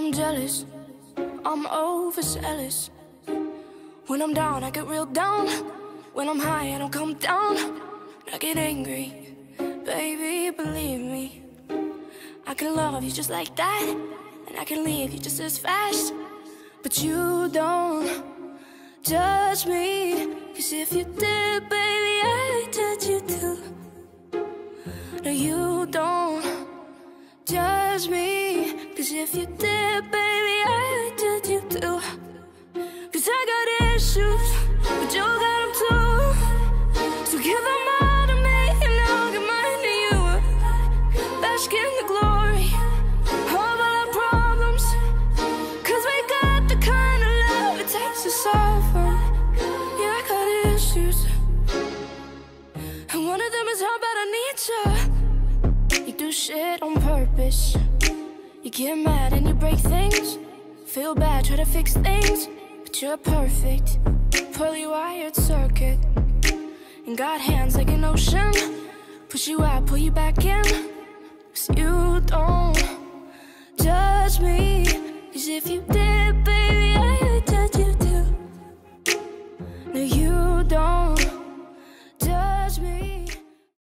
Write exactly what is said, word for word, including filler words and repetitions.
I'm jealous, I'm overzealous. When I'm down, I get real down. When I'm high, I don't come down. I get angry, baby, believe me. I can love you just like that, and I can leave you just as fast. But you don't judge me, 'cause if you did, baby, I'd judge you too. No, you don't judge me, 'cause if you did, baby, I'd judge you too. 'Cause I got issues, but you got them too. So give them all to me, and I'll give mine to you. Bask in the glory of all our problems, 'cause we got the kind of love it takes to solve them. Yeah, I got issues, and one of them is how bad I need you. You do shit on purpose. You get mad and you break things. Feel bad, try to fix things, but you're perfect, poorly wired circuit. And got hands like an ocean, push you out, pull you back in. 'Cause you don't judge me, 'cause if you